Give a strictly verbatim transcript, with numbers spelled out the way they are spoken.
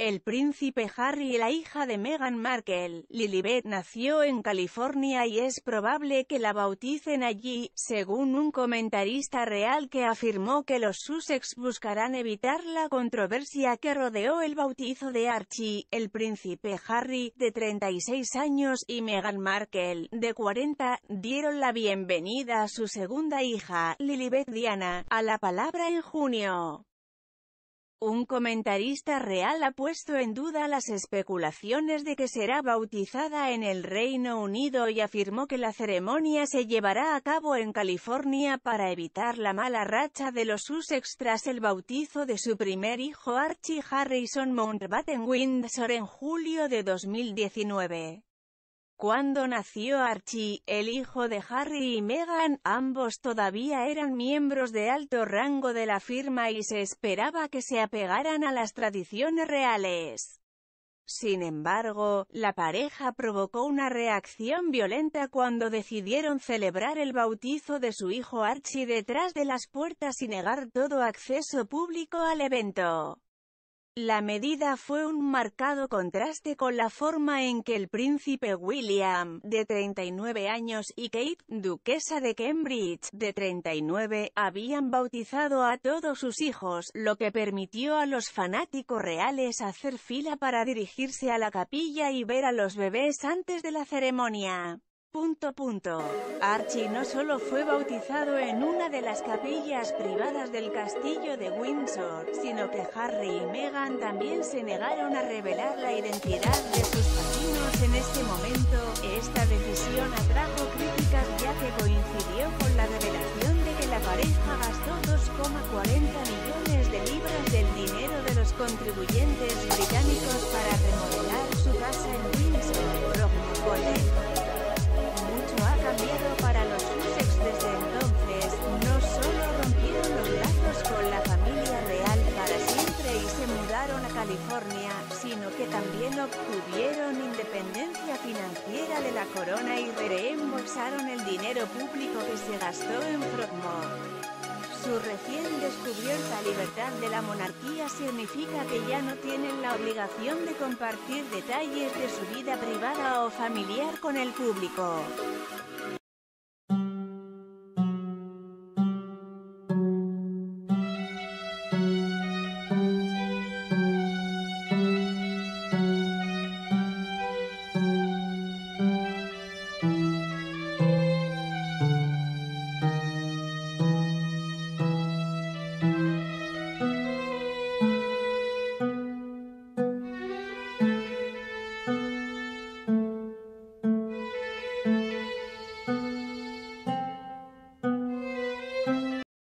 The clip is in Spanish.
El príncipe Harry y la hija de Meghan Markle, Lilibet, nació en California y es probable que la bauticen allí, según un comentarista real que afirmó que los Sussex buscarán evitar la controversia que rodeó el bautizo de Archie. El príncipe Harry, de treinta y seis años, y Meghan Markle, de cuarenta, dieron la bienvenida a su segunda hija, Lilibet Diana, a la palabra en junio. Un comentarista real ha puesto en duda las especulaciones de que será bautizada en el Reino Unido y afirmó que la ceremonia se llevará a cabo en California para evitar la mala racha de los Sussex tras el bautizo de su primer hijo Archie Harrison Mountbatten Windsor en julio de dos mil diecinueve. Cuando nació Archie, el hijo de Harry y Meghan, ambos todavía eran miembros de alto rango de la firma y se esperaba que se apegaran a las tradiciones reales. Sin embargo, la pareja provocó una reacción violenta cuando decidieron celebrar el bautizo de su hijo Archie detrás de las puertas y negar todo acceso público al evento. La medida fue un marcado contraste con la forma en que el príncipe William, de treinta y nueve años, y Kate, duquesa de Cambridge, de treinta y nueve, habían bautizado a todos sus hijos, lo que permitió a los fanáticos reales hacer fila para dirigirse a la capilla y ver a los bebés antes de la ceremonia. Punto, punto. Archie no solo fue bautizado en una de las capillas privadas del castillo de Windsor, sino que Harry y Meghan también se negaron a revelar la identidad de sus padrinos en este momento. Esta decisión atrajo críticas ya que coincidió con la revelación de que la pareja gastó dos coma cuarenta millones de libras del dinero de los contribuyentes británicos para remodelar su casa en Windsor, Frogmore. Cambiado para los Sussex desde entonces, no solo rompieron los lazos con la familia real para siempre y se mudaron a California, sino que también obtuvieron independencia financiera de la corona y reembolsaron el dinero público que se gastó en Frogmore. Su recién descubierta libertad de la monarquía significa que ya no tienen la obligación de compartir detalles de su vida privada o familiar con el público.